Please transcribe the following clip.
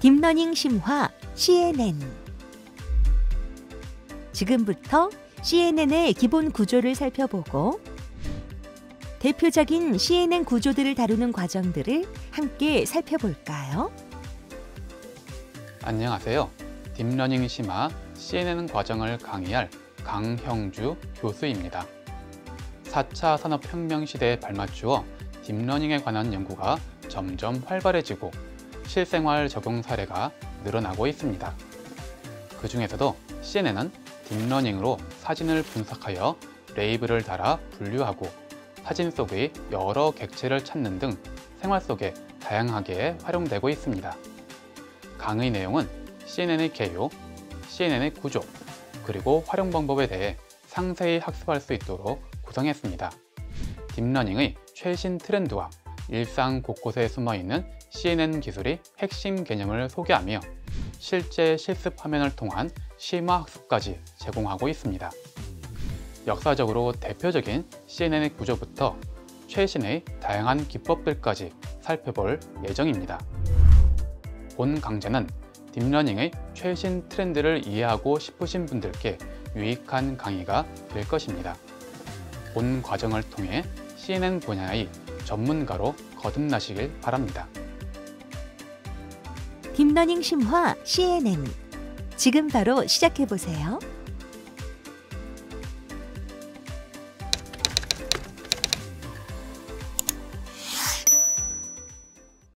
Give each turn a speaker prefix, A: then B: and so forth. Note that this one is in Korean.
A: 딥러닝 심화 CNN. 지금부터 CNN의 기본 구조를 살펴보고 대표적인 CNN 구조들을 다루는 과정들을 함께 살펴볼까요?
B: 안녕하세요. 딥러닝 심화 CNN 과정을 강의할 강형주 교수입니다. 4차 산업혁명 시대에 발맞추어 딥러닝에 관한 연구가 점점 활발해지고 실생활 적용 사례가 늘어나고 있습니다. 그 중에서도 CNN은 딥러닝으로 사진을 분석하여 레이블을 달아 분류하고 사진 속의 여러 객체를 찾는 등 생활 속에 다양하게 활용되고 있습니다. 강의 내용은 CNN의 개요, CNN의 구조, 그리고 활용 방법에 대해 상세히 학습할 수 있도록 구성했습니다. 딥러닝의 최신 트렌드와 일상 곳곳에 숨어있는 CNN 기술의 핵심 개념을 소개하며 실제 실습 화면을 통한 심화 학습까지 제공하고 있습니다. 역사적으로 대표적인 CNN의 구조부터 최신의 다양한 기법들까지 살펴볼 예정입니다. 본 강좌는 딥러닝의 최신 트렌드를 이해하고 싶으신 분들께 유익한 강의가 될 것입니다. 본 과정을 통해 CNN 분야의 전문가로 거듭나시길 바랍니다.
A: 딥러닝 심화 CNN. 지금 바로 시작해보세요.